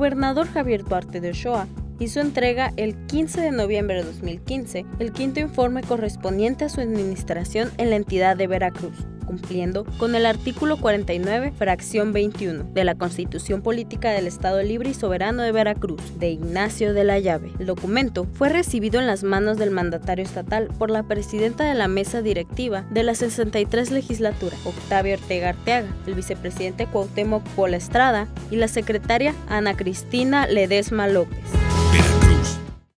gobernador Javier Duarte de Ochoa hizo entrega el 15 de noviembre de 2015 el quinto informe correspondiente a su administración en la entidad de Veracruz, cumpliendo con el artículo 49, fracción 21 de la Constitución Política del Estado Libre y Soberano de Veracruz, de Ignacio de la Llave. El documento fue recibido en las manos del mandatario estatal por la presidenta de la mesa directiva de la 63 legislatura, Octavia Ortega Arteaga, el vicepresidente Cuauhtémoc Pola Estrada y la secretaria Ana Cristina Ledesma López.